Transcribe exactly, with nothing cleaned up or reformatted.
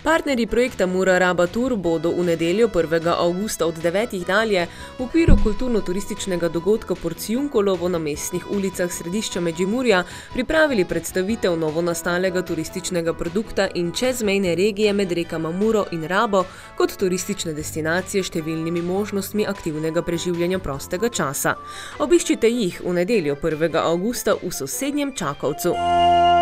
Partnerji projekta Mura-Raba Tour bodo v nedeljo prvega avgusta od devetih dalje v okviru kulturno-turističnega dogodka Porciunkolovo na mestnih ulicah središča Medžimurja pripravili predstavitev novonastalega turističnega produkta in čezmejne regije med rekama Muro in Rabo kot turistične destinacije s številnimi možnostmi aktivnega preživljanja prostega časa. Obiščite jih v nedeljo prvega avgusta v sosednjem Čakovcu.